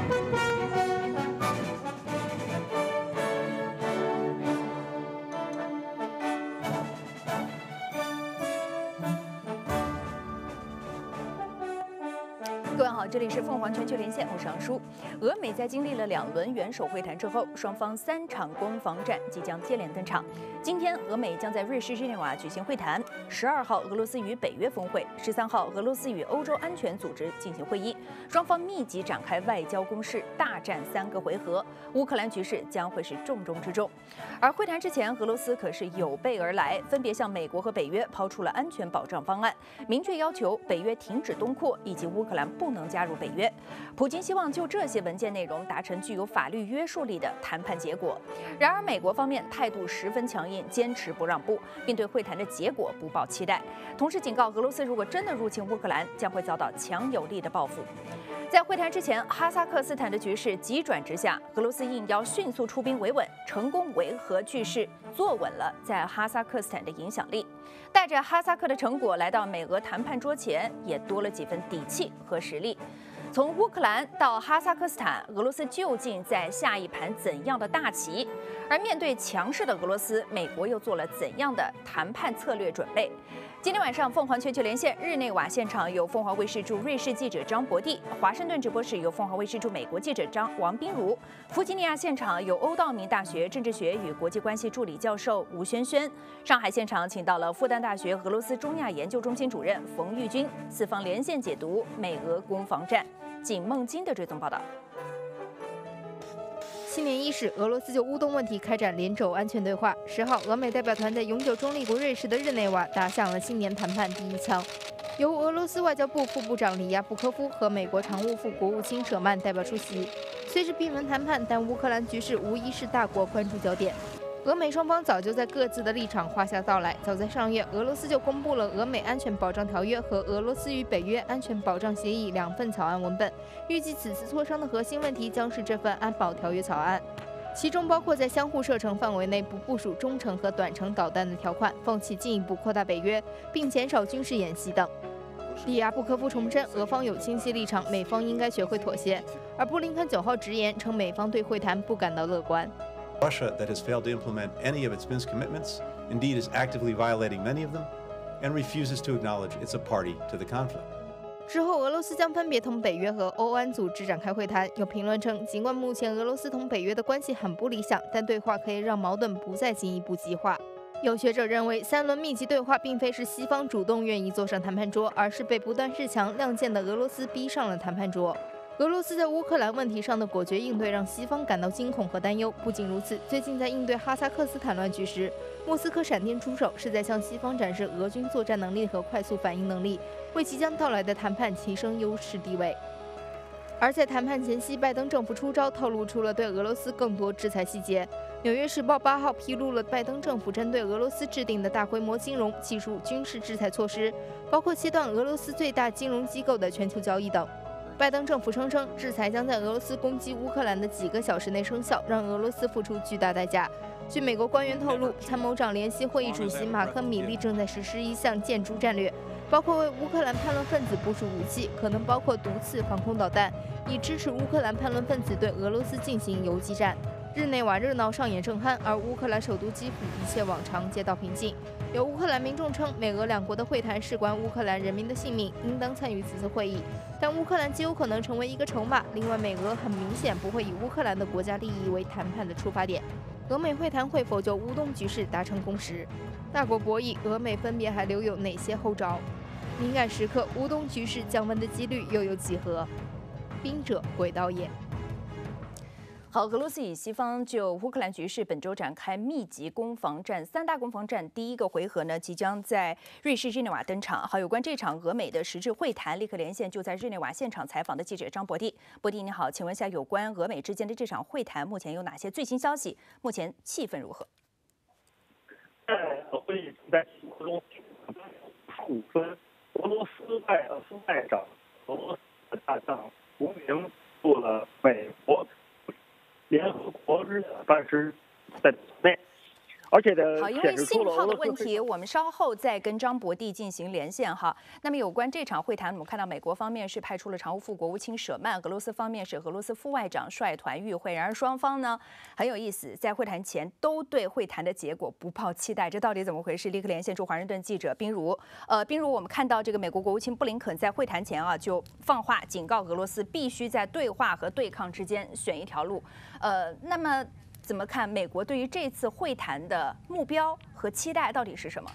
各位好，这里是凤凰全球连线，我是杨舒。俄美在经历了2轮元首会谈之后，双方3场攻防战即将接连登场。今天，俄美将在瑞士日内瓦举行会谈；12号，俄罗斯与北约峰会；13号，俄罗斯与欧洲安全组织进行会议。双方密集展开外交攻势，大战3个回合。乌克兰局势将会是重中之重。而会谈之前，俄罗斯可是有备而来，分别向美国和北约抛出了安全保障方案，明确要求北约停止东扩，以及乌克兰不能加入北约。普京希望就这些文件内容达成具有法律约束力的谈判结果。然而，美国方面态度十分强硬，坚持不让步，并对会谈的结果不抱期待。同时警告，俄罗斯如果真的入侵乌克兰，将会遭到强有力的报复。在会谈之前，哈萨克斯坦的局势急转直下，俄罗斯应邀迅速出兵维稳，成功维和局势，坐稳了在哈萨克斯坦的影响力。带着哈萨克的成果来到美俄谈判桌前，也多了几分底气和实力。从乌克兰到哈萨克斯坦，俄罗斯究竟在下一盘怎样的大棋？而面对强势的俄罗斯，美国又做了怎样的谈判策略准备？今天晚上，凤凰全球连线日内瓦现场有凤凰卫视驻瑞士记者张博蒂，华盛顿直播室有凤凰卫视驻美国记者王彬如，弗吉尼亚现场有欧道明大学政治学与国际关系助理教授吴轩轩，上海现场请到了复旦大学俄罗斯中亚研究中心主任冯玉军，四方连线解读美俄攻防战。景梦金的追踪报道。 新年伊始，俄罗斯就乌东问题开展联轴安全对话。10号，俄美代表团在永久中立国瑞士的日内瓦打响了新年谈判第一枪，由俄罗斯外交部副部长里亚布科夫和美国常务副国务卿舍曼代表出席。虽是闭门谈判，但乌克兰局势无疑是大国关注焦点。俄美双方早就在各自的立场画下道来。早在上月，俄罗斯就公布了俄美安全保障条约和俄罗斯与北约安全保障协议2份草案文本。预计此次磋商的核心问题将是这份安保条约草案，其中包括在相互射程范围内不部署中程和短程导弹的条款，放弃进一步扩大北约，并减少军事演习等。里亚布科夫重申，俄方有清晰立场，美方应该学会妥协。而布林肯9号直言称，美方对会谈不感到乐观。 Russia, that has failed to implement any of its Minsk commitments, indeed is actively violating many of them, and refuses to acknowledge it's a party to the conflict. 之后，俄罗斯将分别同北约和欧安组织展开会谈。有评论称，尽管目前俄罗斯同北约的关系很不理想，但对话可以让矛盾不再进一步激化。有学者认为，3轮密集对话并非是西方主动愿意坐上谈判桌，而是被不断示强亮剑的俄罗斯逼上了谈判桌。俄罗斯在乌克兰问题上的果决应对让西方感到惊恐和担忧。不仅如此，最近在应对哈萨克斯坦乱局时，莫斯科闪电出手，是在向西方展示俄军作战能力和快速反应能力，为即将到来的谈判提升优势地位。而在谈判前夕，拜登政府出招，透露出了对俄罗斯更多制裁细节。《纽约时报》8号披露了拜登政府针对俄罗斯制定的大规模金融、技术、军事制裁措施，包括切断俄罗斯最大金融机构的全球交易等。拜登政府声称，制裁将在俄罗斯攻击乌克兰的几个小时内生效，让俄罗斯付出巨大代价。据美国官员透露，参谋长联席会议主席马克·米利正在实施一项建筑战略，包括为乌克兰叛乱分子部署武器，可能包括毒刺防空导弹，以支持乌克兰叛乱分子对俄罗斯进行游击战。日内瓦热闹上演正酣，而乌克兰首都基辅一切往常，街道平静。有乌克兰民众称，美俄2国的会谈事关乌克兰人民的性命，应当参与此次会议。但乌克兰极有可能成为一个筹码。另外，美俄很明显不会以乌克兰的国家利益为谈判的出发点。俄美会谈会否就乌东局势达成共识？大国博弈，俄美分别还留有哪些后招？敏感时刻，乌东局势降温的几率又有几何？兵者，诡道也。 好，俄罗斯与西方就乌克兰局势本周展开密集攻防战，3大攻防战第一个回合呢，即将在瑞士日内瓦登场。好，有关这场俄美的实质会谈，立刻连线就在日内瓦现场采访的记者张博蒂。博蒂你好，请问一下，有关俄美之间的这场会谈，目前有哪些最新消息？目前气氛如何？ 在会议在其中15分，俄罗斯外长、俄罗斯大将吴明入了美国联合国日办事在内， 而且呢， 好，因为显示出信号了俄罗斯的问题，我们稍后再跟张博帝进行连线哈。那么有关这场会谈，我们看到美国方面是派出了常务副国务卿舍曼，俄罗斯方面是俄罗斯副外长率团与会。然而双方呢很有意思，在会谈前都对会谈的结果不抱期待，这到底怎么回事？立刻连线驻华盛顿记者冰如。冰如，我们看到这个美国国务卿布林肯在会谈前啊就放话警告俄罗斯，必须在对话和对抗之间选一条路。那么怎么看美国对于这次会谈的目标和期待到底是什么？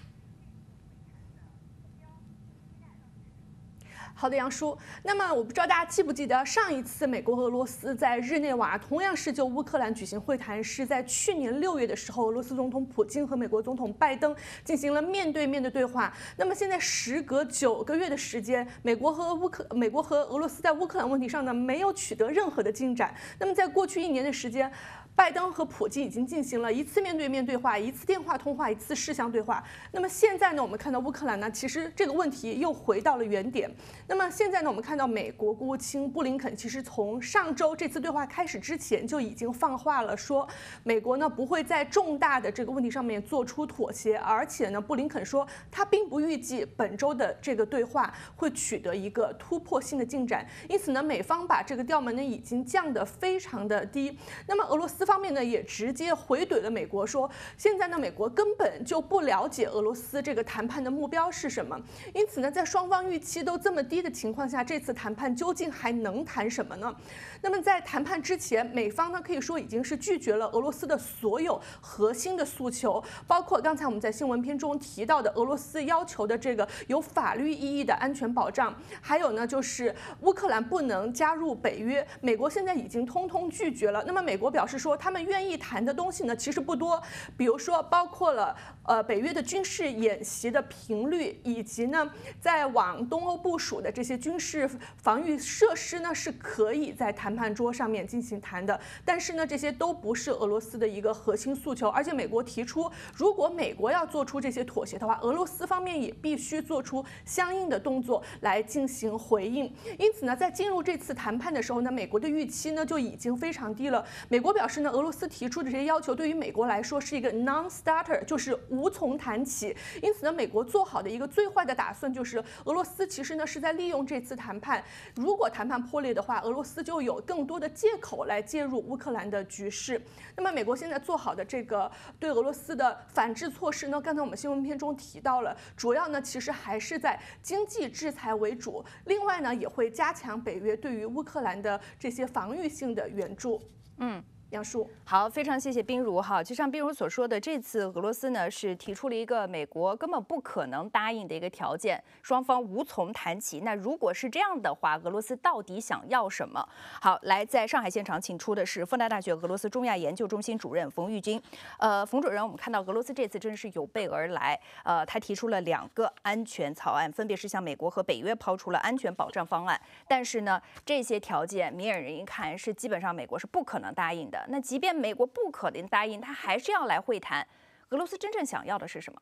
好的，杨叔。那么我不知道大家记不记得，上一次美国和俄罗斯在日内瓦同样是就乌克兰举行会谈，是在去年6月的时候，俄罗斯总统普京和美国总统拜登进行了面对面的对话。那么现在时隔9个月的时间，美国和俄罗斯在乌克兰问题上呢没有取得任何的进展。那么在过去1年的时间，拜登和普京已经进行了1次面对面对话，1次电话通话，1次视像对话。那么现在呢，我们看到乌克兰呢，其实这个问题又回到了原点。那么现在呢，我们看到美国国务卿布林肯其实从上周这次对话开始之前就已经放话了，说美国呢不会在重大的这个问题上面做出妥协，而且呢，布林肯说他并不预计本周的这个对话会取得一个突破性的进展。因此呢，美方把这个调门呢已经降得非常的低。那么俄罗斯方面呢也直接回怼了美国，说现在呢美国根本就不了解俄罗斯这个谈判的目标是什么。因此呢，在双方预期都这么低的情况下，这次谈判究竟还能谈什么呢？那么在谈判之前，美方呢可以说已经是拒绝了俄罗斯的所有核心的诉求，包括刚才我们在新闻片中提到的俄罗斯要求的这个有法律意义的安全保障，还有呢就是乌克兰不能加入北约，美国现在已经通通拒绝了。那么美国表示说，他们愿意谈的东西呢其实不多，比如说包括了北约的军事演习的频率，以及呢在往东欧部署的这些军事防御设施呢是可以在谈判桌上面进行谈的，但是呢这些都不是俄罗斯的一个核心诉求。而且美国提出，如果美国要做出这些妥协的话，俄罗斯方面也必须做出相应的动作来进行回应。因此呢，在进入这次谈判的时候呢，美国的预期呢就已经非常低了。美国表示呢，俄罗斯提出的这些要求对于美国来说是一个 non-starter， 就是无从谈起。因此呢，美国做好的一个最坏的打算就是俄罗斯其实呢是在利用这次谈判，如果谈判破裂的话，俄罗斯就有更多的借口来介入乌克兰的局势。那么美国现在做好的这个对俄罗斯的反制措施呢，刚才我们新闻片中提到了，主要呢其实还是在经济制裁为主，另外呢也会加强北约对于乌克兰的这些防御性的援助。杨树， 好，非常谢谢冰如哈。就像冰如所说的，这次俄罗斯呢是提出了一个美国根本不可能答应的一个条件，双方无从谈起。那如果是这样的话，俄罗斯到底想要什么？好，来，在上海现场请出的是复旦大学俄罗斯中亚研究中心主任冯玉军。冯主任，我们看到俄罗斯这次真是有备而来，他提出了2个安全草案，分别是向美国和北约抛出了安全保障方案。但是呢，这些条件明眼人一看是基本上美国是不可能答应的。那即便美国不可能答应，他还是要来会谈。俄罗斯真正想要的是什么？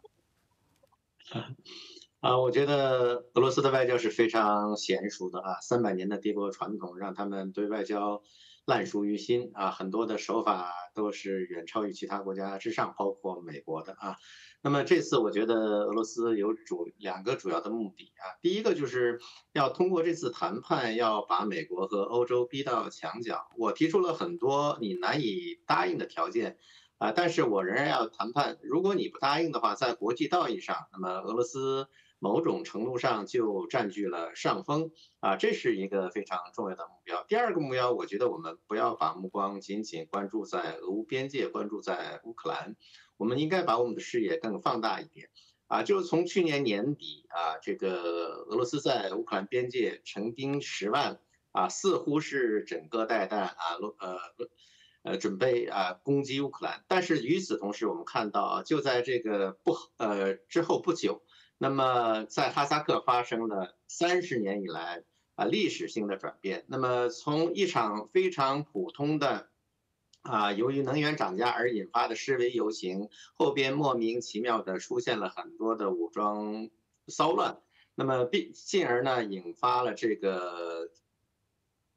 我觉得俄罗斯的外交是非常娴熟的啊，300年的帝国传统让他们对外交烂熟于心啊，很多的手法都是远超于其他国家之上，包括美国的啊。那么这次我觉得俄罗斯有2个主要的目的啊，第一个就是要通过这次谈判，要把美国和欧洲逼到墙角。我提出了很多你难以答应的条件。但是我仍然要谈判。如果你不答应的话，在国际道义上，那么俄罗斯某种程度上就占据了上风啊，这是一个非常重要的目标。第2个目标，我觉得我们不要把目光仅仅关注在俄乌边界，关注在乌克兰，我们应该把我们的视野更放大一点啊。就是从去年年底啊，这个俄罗斯在乌克兰边界成兵10万啊，似乎是整个带弹啊，准备攻击乌克兰。但是与此同时，我们看到就在这个之后不久，那么在哈萨克发生了30年以来历史性的转变。那么从一场非常普通的由于能源涨价而引发的示威游行，后边莫名其妙的出现了很多的武装骚乱，那么进而呢引发了这个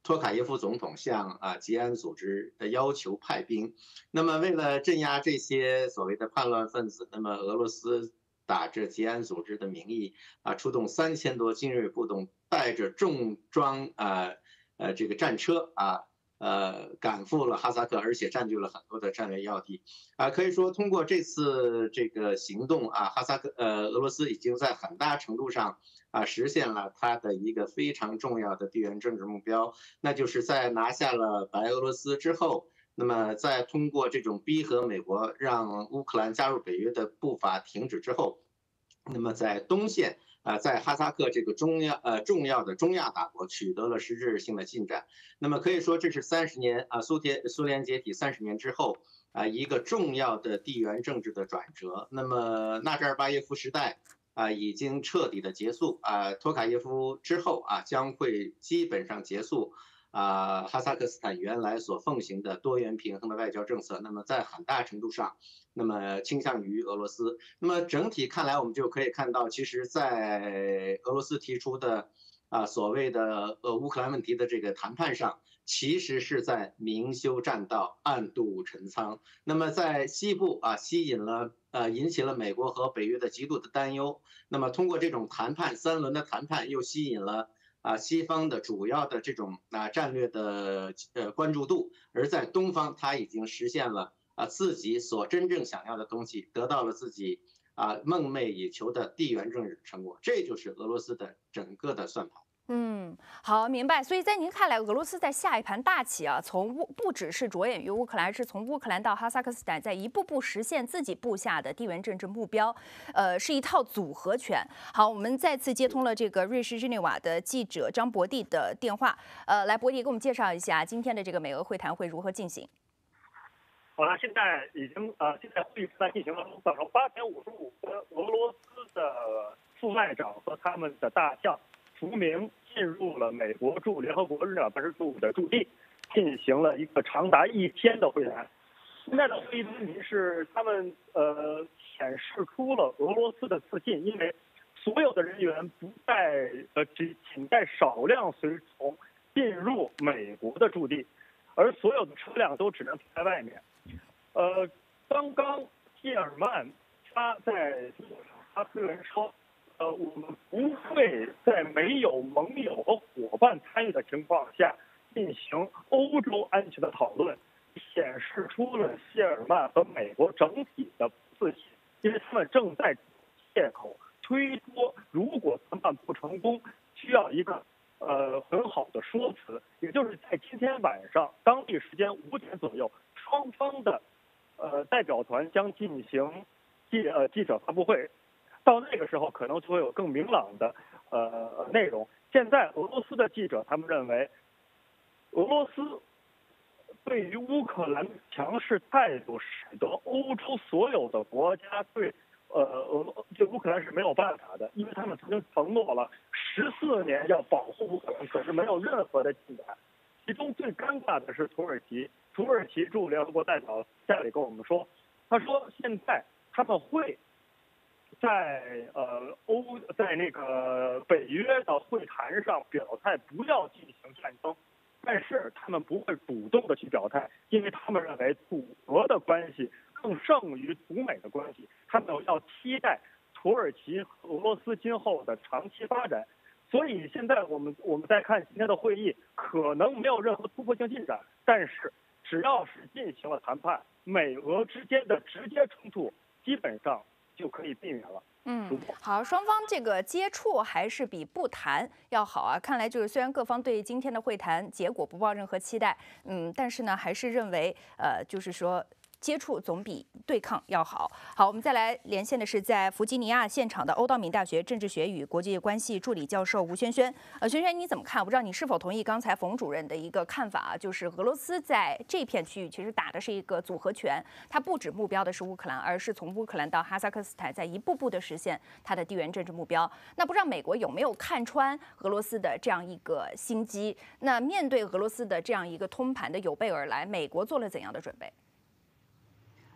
托卡耶夫总统向吉安组织要求派兵。那么为了镇压这些所谓的叛乱分子，那么俄罗斯打着吉安组织的名义出动3000多精锐部队，带着重装这个战车赶赴了哈萨克，而且占据了很多的战略要地可以说，通过这次这个行动俄罗斯已经在很大程度上实现了它的一个非常重要的地缘政治目标，那就是在拿下了白俄罗斯之后，那么在通过这种逼和美国让乌克兰加入北约的步伐停止之后，那么在东线在哈萨克这个重要的中亚大国取得了实质性的进展。那么可以说，这是30年苏联解体30年之后一个重要的地缘政治的转折。那么纳扎尔巴耶夫时代已经彻底的结束托卡耶夫之后将会基本上结束哈萨克斯坦原来所奉行的多元平衡的外交政策，那么在很大程度上，那么倾向于俄罗斯。那么整体看来，我们就可以看到，其实，在俄罗斯提出的所谓的乌克兰问题的这个谈判上，其实是在明修栈道，暗度陈仓。那么在西部引起了美国和北约的极度的担忧。那么通过这种谈判3轮的谈判，又吸引了西方的主要的这种战略的关注度，而在东方，它已经实现了自己所真正想要的东西，得到了自己梦寐以求的地缘政治成果，这就是俄罗斯的整个的算盘。 好，明白。所以在您看来，俄罗斯在下一盘大棋不只是着眼于乌克兰，是从乌克兰到哈萨克斯坦，在一步步实现自己布下的地缘政治目标，是一套组合拳。好，我们再次接通了这个瑞士日内瓦的记者张博蒂的电话。来，博蒂给我们介绍一下今天的这个美俄会谈会如何进行。 好了，现在已经现在会议正在进行了。早上8点55分，俄罗斯的副外长和他们的大将伏明进入了美国驻联合国日内瓦办事处的驻地，进行了一个长达1天的会谈。现在的会议的问题是，他们显示出了俄罗斯的自信，因为所有的人员不再仅带少量随从进入美国的驻地，而所有的车辆都只能停在外面。刚刚谢尔曼他在他推文说，我们不会在没有盟友和伙伴参与的情况下进行欧洲安全的讨论，显示出了谢尔曼和美国整体的自信，因为他们正在借口推脱，如果谈判不成功，需要一个很好的说辞，也就是在今天晚上当地时间5点左右，双方的代表团将进行记者发布会，到那个时候可能就会有更明朗的内容。现在俄罗斯的记者他们认为，俄罗斯对于乌克兰的强势态度，使得欧洲所有的国家对乌克兰是没有办法的，因为他们曾经承诺了14年要保护乌克兰，可是没有任何的进展。其中最尴尬的是土耳其驻联合国代表夏里跟我们说，他说现在他们会在那个北约的会谈上表态不要进行战争，但是他们不会主动的去表态，因为他们认为土俄的关系更胜于土美的关系，他们要期待土耳其和俄罗斯今后的长期发展。所以现在我们在看今天的会议，可能没有任何突破性进展，但是只要是进行了谈判，美俄之间的直接冲突基本上就可以避免了。 好，双方这个接触还是比不谈要好啊。看来就是虽然各方对今天的会谈结果不抱任何期待，但是呢，还是认为就是说接触总比对抗要好。好，我们再来连线的是在弗吉尼亚现场的欧道敏大学政治学与国际关系助理教授吴轩轩。轩轩，你怎么看？我不知道你是否同意刚才冯主任的一个看法啊，就是俄罗斯在这片区域其实打的是一个组合拳，它不止目标的是乌克兰，而是从乌克兰到哈萨克斯坦，在一步步的实现它的地缘政治目标。那不知道美国有没有看穿俄罗斯的这样一个心机？那面对俄罗斯的这样一个通盘的有备而来，美国做了怎样的准备？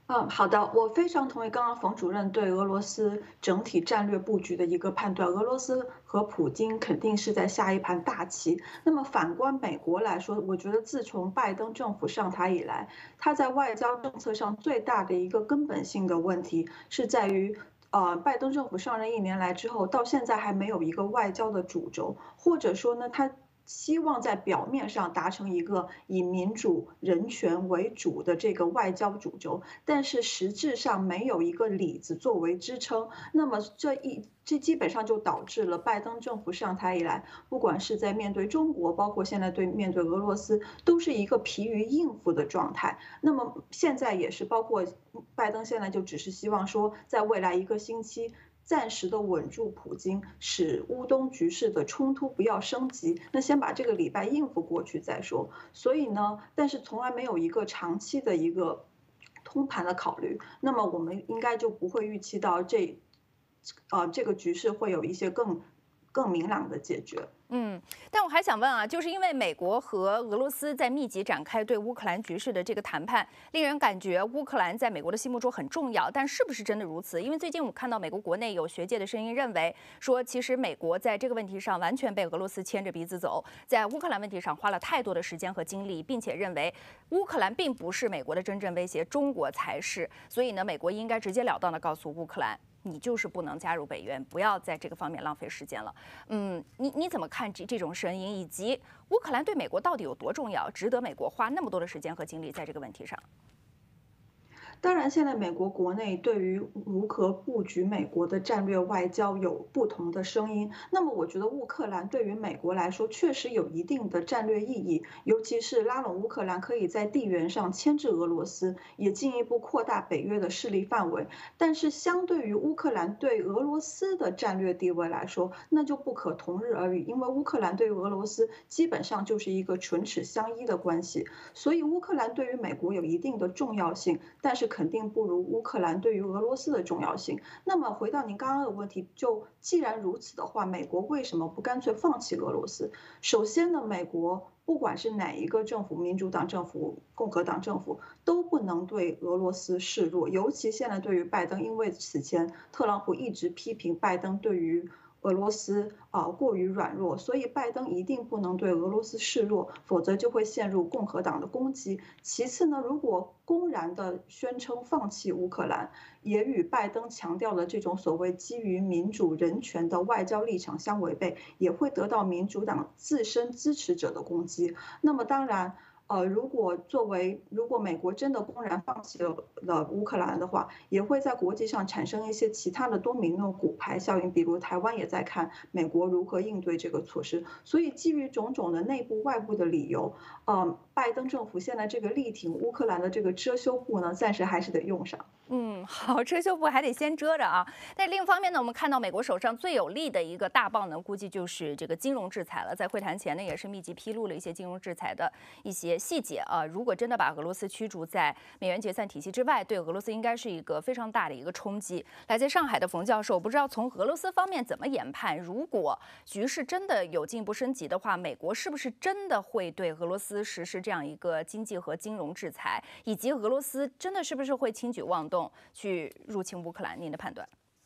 好的，我非常同意刚刚冯主任对俄罗斯整体战略布局的一个判断。俄罗斯和普京肯定是在下一盘大棋。那么反观美国来说，我觉得自从拜登政府上台以来，他在外交政策上最大的一个根本性的问题是在于。拜登政府上任1年来之后，到现在还没有一个外交的主轴，或者说呢，他希望在表面上达成一个以民主人权为主的这个外交主轴，但是实质上没有一个里子作为支撑。那么这基本上就导致了拜登政府上台以来，不管是在面对中国，包括现在面对俄罗斯，都是一个疲于应付的状态。那么现在也是，包括拜登现在就只是希望说，在未来1个星期。暂时的稳住普京，使乌东局势的冲突不要升级。那先把这个礼拜应付过去再说。所以呢，但是从来没有一个长期的一个通盘的考虑。那么我们应该就不会预期到这个局势会有一些更明朗的解决。 但我还想问啊，就是因为美国和俄罗斯在密集展开对乌克兰局势的这个谈判，令人感觉乌克兰在美国的心目中很重要，但是不是真的如此？因为最近我看到美国国内有学界的声音认为，说其实美国在这个问题上完全被俄罗斯牵着鼻子走，在乌克兰问题上花了太多的时间和精力，并且认为乌克兰并不是美国的真正威胁，中国才是。所以呢，美国应该直截了当的告诉乌克兰，你就是不能加入北约，不要在这个方面浪费时间了。你怎么看这种声音，以及乌克兰对美国到底有多重要，值得美国花那么多的时间和精力在这个问题上？ 当然，现在美国国内对于如何布局美国的战略外交有不同的声音。那么，我觉得乌克兰对于美国来说确实有一定的战略意义，尤其是拉拢乌克兰可以在地缘上牵制俄罗斯，也进一步扩大北约的势力范围。但是，相对于乌克兰对俄罗斯的战略地位来说，那就不可同日而语，因为乌克兰对于俄罗斯基本上就是一个唇齿相依的关系，所以乌克兰对于美国有一定的重要性，但是肯定不如乌克兰对于俄罗斯的重要性。那么回到您刚刚的问题，就既然如此的话，美国为什么不干脆放弃俄罗斯？首先呢，美国不管是哪一个政府，民主党政府、共和党政府，都不能对俄罗斯示弱。尤其现在对于拜登，因为此前特朗普一直批评拜登对于俄罗斯过于软弱，所以拜登一定不能对俄罗斯示弱，否则就会陷入共和党的攻击。其次呢，如果公然的宣称放弃乌克兰，也与拜登强调的这种所谓基于民主人权的外交立场相违背，也会得到民主党自身支持者的攻击。那么当然。如果美国真的公然放弃了乌克兰的话，也会在国际上产生一些其他的多米诺骨牌效应，比如台湾也在看美国如何应对这个措施。所以基于种种的内部外部的理由，拜登政府现在这个力挺乌克兰的这个遮羞布呢，暂时还是得用上。 好，遮羞布还得先遮着啊。但另一方面呢，我们看到美国手上最有力的一个大棒呢，估计就是这个金融制裁了。在会谈前呢，也是密集披露了一些金融制裁的一些细节啊。如果真的把俄罗斯驱逐在美元结算体系之外，对俄罗斯应该是一个非常大的一个冲击。来自上海的冯教授，不知道从俄罗斯方面怎么研判，如果局势真的有进一步升级的话，美国是不是真的会对俄罗斯实施这样一个经济和金融制裁，以及俄罗斯真的是不是会轻举妄动去入侵乌克兰？您的判断？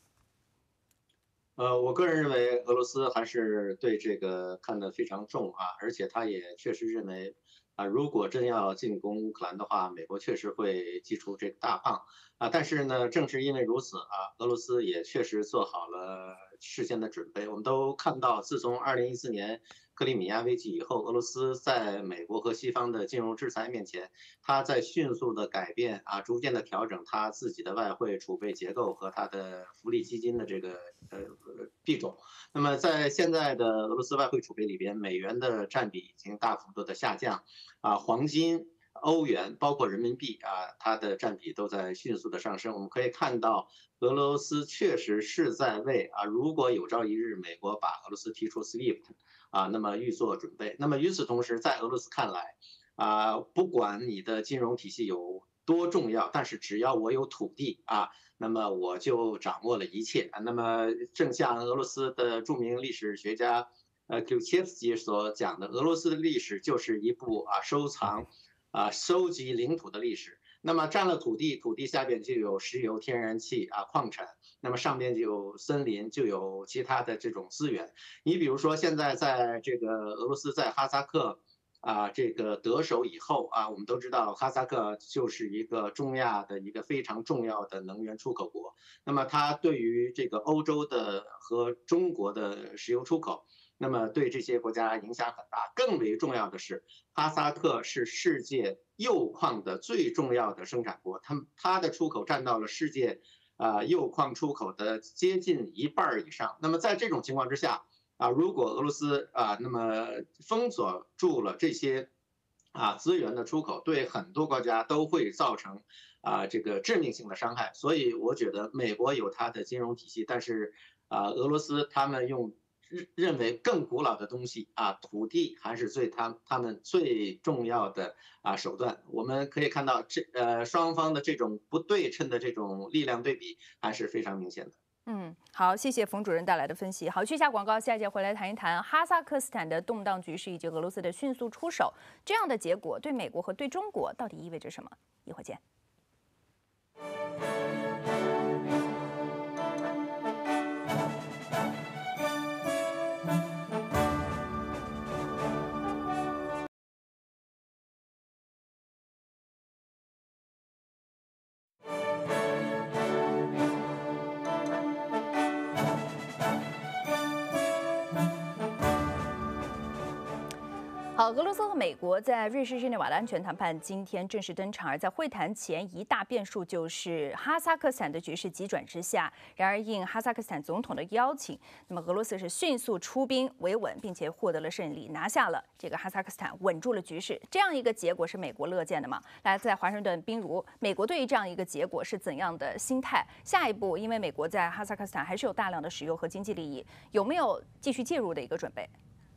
我个人认为俄罗斯还是对这个看得非常重啊，而且他也确实认为如果真要进攻乌克兰的话，美国确实会祭出这个大棒啊。但是呢，正是因为如此俄罗斯也确实做好了事先的准备。我们都看到，自从2014年克里米亚危机以后，俄罗斯在美国和西方的金融制裁面前，它在迅速的改变逐渐的调整它自己的外汇储备结构和它的福利基金的这个币种。那么在现在的俄罗斯外汇储备里边，美元的占比已经大幅度的下降黄金、欧元包括人民币它的占比都在迅速的上升。我们可以看到，俄罗斯确实是在为如果有朝一日美国把俄罗斯踢出 SWIFT 那么预做准备。那么与此同时，在俄罗斯看来不管你的金融体系有多重要，但是只要我有土地那么我就掌握了一切那么正像俄罗斯的著名历史学家Kluchevsky 所讲的，俄罗斯的历史就是一部收藏收集领土的历史。 那么占了土地，土地下边就有石油、天然气啊、矿产，那么上边就有森林，就有其他的这种资源。你比如说，现在在这个俄罗斯在哈萨克这个得手以后啊，我们都知道哈萨克就是一个中亚的一个非常重要的能源出口国。那么它对于这个欧洲的和中国的石油出口，那么对这些国家影响很大。更为重要的是，哈萨克是世界铀矿的最重要的生产国，它的出口占到了世界铀矿出口的接近1半以上。那么在这种情况之下如果俄罗斯那么封锁住了这些资源的出口，对很多国家都会造成这个致命性的伤害。所以我觉得美国有它的金融体系，但是俄罗斯他们认为更古老的东西土地还是他们最重要的手段。我们可以看到双方的这种不对称的这种力量对比还是非常明显的。 好，谢谢冯主任带来的分析。好，去下广告，下一节回来谈一谈哈萨克斯坦的动荡局势以及俄罗斯的迅速出手，这样的结果对美国和对中国到底意味着什么？一会儿见。好，俄罗斯和美国在瑞士日内瓦的安全谈判今天正式登场，而在会谈前一大变数就是哈萨克斯坦的局势急转直下。然而，应哈萨克斯坦总统的邀请，那么俄罗斯是迅速出兵维稳，并且获得了胜利，拿下了这个哈萨克斯坦，稳住了局势。这样一个结果是美国乐见的吗？来自华盛顿冰如，美国对于这样一个结果是怎样的心态？下一步，因为美国在哈萨克斯坦还是有大量的石油和经济利益，有没有继续介入的一个准备？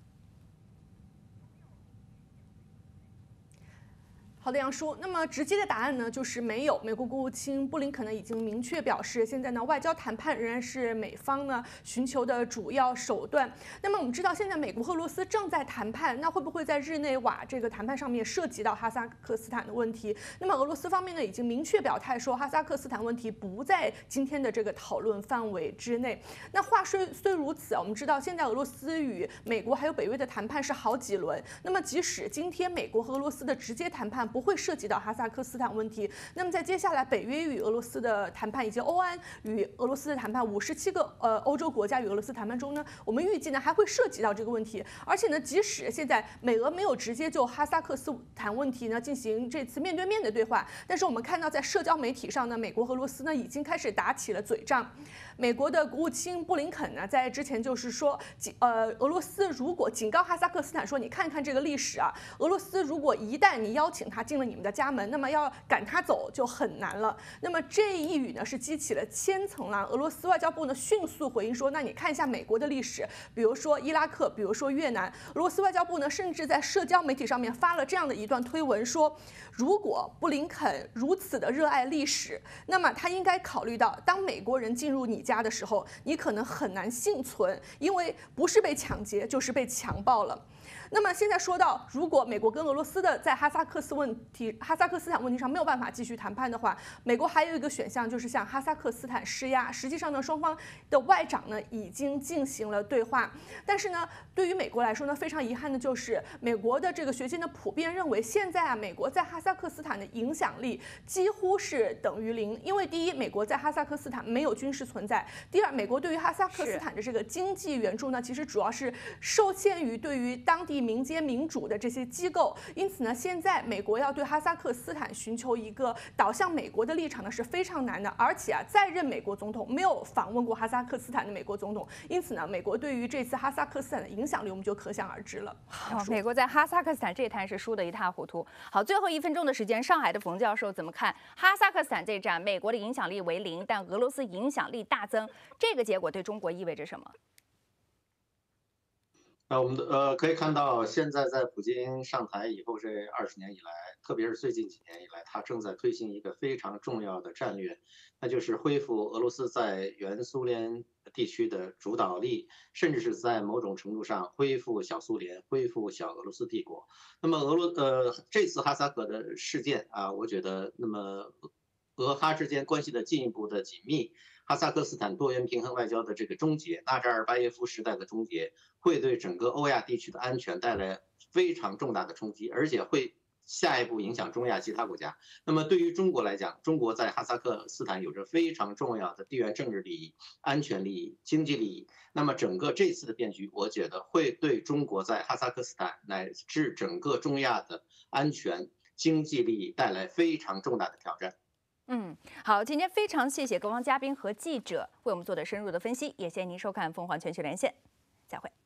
好的，杨叔。那么直接的答案呢，就是没有。美国国务卿布林肯呢已经明确表示，现在呢外交谈判仍然是美方呢寻求的主要手段。那么我们知道，现在美国和俄罗斯正在谈判，那会不会在日内瓦这个谈判上面涉及到哈萨克斯坦的问题？那么俄罗斯方面呢已经明确表态说，哈萨克斯坦问题不在今天的这个讨论范围之内。那话虽如此，我们知道现在俄罗斯与美国还有北约的谈判是好几轮。那么即使今天美国和俄罗斯的直接谈判不会涉及到哈萨克斯坦问题，那么在接下来北约与俄罗斯的谈判以及欧安与俄罗斯的谈判，57个欧洲国家与俄罗斯谈判中呢，我们预计呢还会涉及到这个问题。而且呢，即使现在美俄没有直接就哈萨克斯坦问题呢进行这次面对面的对话，但是我们看到在社交媒体上呢，美国和俄罗斯呢已经开始打起了嘴仗。美国的国务卿布林肯呢在之前就是说，俄罗斯如果警告哈萨克斯坦说，你看看这个历史俄罗斯如果一旦你邀请他进了你们的家门，那么要赶他走就很难了。那么这一语呢是激起了千层浪。俄罗斯外交部呢迅速回应说，那你看一下美国的历史，比如说伊拉克，比如说越南。俄罗斯外交部呢甚至在社交媒体上面发了这样的一段推文说，如果布林肯如此的热爱历史，那么他应该考虑到，当美国人进入你家的时候，你可能很难幸存，因为不是被抢劫就是被强暴了。那么现在说到，如果美国跟俄罗斯的在哈萨克斯坦问题上没有办法继续谈判的话，美国还有一个选项就是向哈萨克斯坦施压。实际上呢，双方的外长呢已经进行了对话，但是呢，对于美国来说呢，非常遗憾的就是美国的这个学界呢普遍认为，现在美国在哈萨克斯坦的影响力几乎是等于0。因为第一，美国在哈萨克斯坦没有军事存在；第二，美国对于哈萨克斯坦的这个经济援助呢，其实主要是受限于对于当地民间民主的这些机构。因此呢，现在美国要对哈萨克斯坦寻求一个导向美国的立场呢是非常难的。而且在任美国总统没有访问过哈萨克斯坦的美国总统，因此呢，美国对于这次哈萨克斯坦的影响力我们就可想而知了。 好，美国在哈萨克斯坦这一摊是输得一塌糊涂。好，最后1分钟的时间，上海的冯教授怎么看哈萨克斯坦这战？美国的影响力为0，但俄罗斯影响力大增，这个结果对中国意味着什么？ 我们可以看到，现在在普京上台以后这20年以来，特别是最近几年以来，他正在推行一个非常重要的战略，那就是恢复俄罗斯在原苏联地区的主导力，甚至是在某种程度上恢复小苏联，恢复小俄罗斯帝国。那么这次哈萨克的事件啊，我觉得那么俄哈之间关系的进一步的紧密。哈萨克斯坦多元平衡外交的这个终结，纳扎尔巴耶夫时代的终结，会对整个欧亚地区的安全带来非常重大的冲击，而且会下一步影响中亚其他国家。那么对于中国来讲，中国在哈萨克斯坦有着非常重要的地缘政治利益、安全利益、经济利益。那么整个这次的变局，我觉得会对中国在哈萨克斯坦乃至整个中亚的安全、经济利益带来非常重大的挑战。 好，今天非常谢谢各方嘉宾和记者为我们做的深入的分析，也谢谢您收看凤凰全球连线，再会。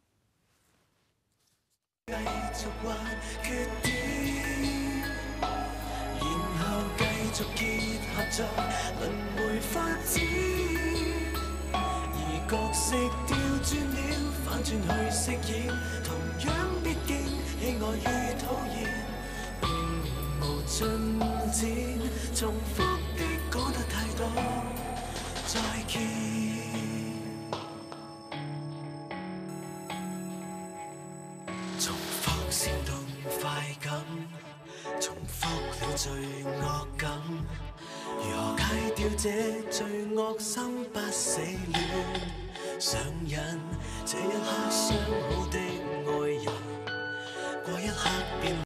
角色調轉了，反轉去飾演，同樣必經喜愛與討厭，並無進展，重複的講得太多，再見。重複煽動快感，重複了罪惡感。如何戒掉這罪惡心不死戀上癮？這一刻相好的愛人，過一刻便